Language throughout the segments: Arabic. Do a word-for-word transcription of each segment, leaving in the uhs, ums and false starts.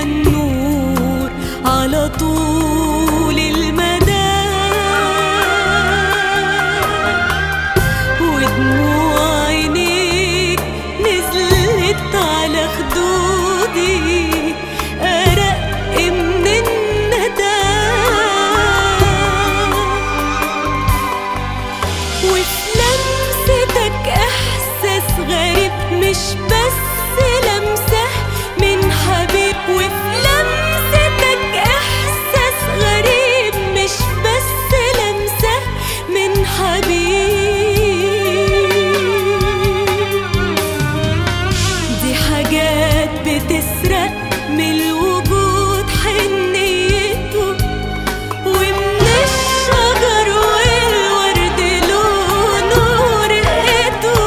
فيها النور على طول المدى، ودموع عينيك نزلت على خدودي أرق من الندى، وفي لمستك إحساس غريب مش بس لمسة من حبيب، وفي لمستك إحساس غريب مش بس لمسة من حبيب. دي حاجات بتسرق من الوجود حنيته، ومن الشجر والورد لونه رقته،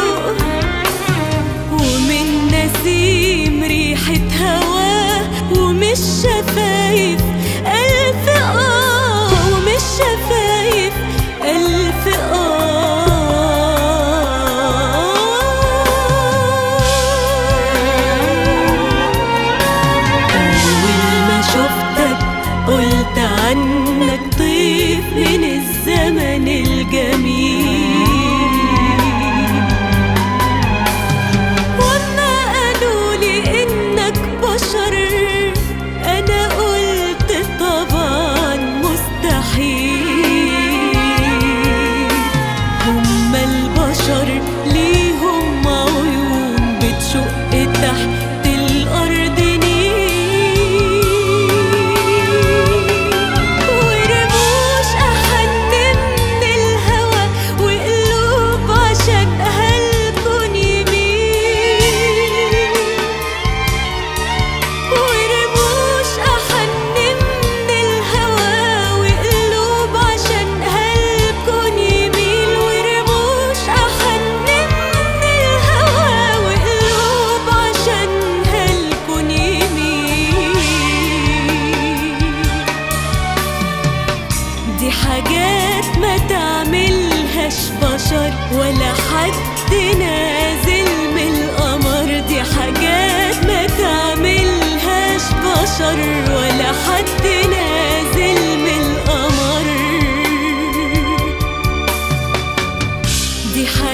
ومن نسيم ريحة هواه، ومش شفايف ألف آه، ومش شفايف ألف آه. أول ما شفتك قلت عنك طيف من الزمن الجميل، وما قالولي إنك بشر أنا قلت طبعا مستحيل. هما البشر ليهم عيون بتشق تحت الأرض نيل، ورموش أحن من الهوى، وقلوب عشانها الكون يميل، ورموش أحن من الهوى، وقلوب عشانها الكون يميل، ورموش أحن من الهوى، وقلوب عشانها الكون يميل. دي حاجات ما تعملهاش بشر ولا حد نازل من القمر، دي حاجات ما تعملهاش بشر ولا حد نازل من القمر. دي حاجات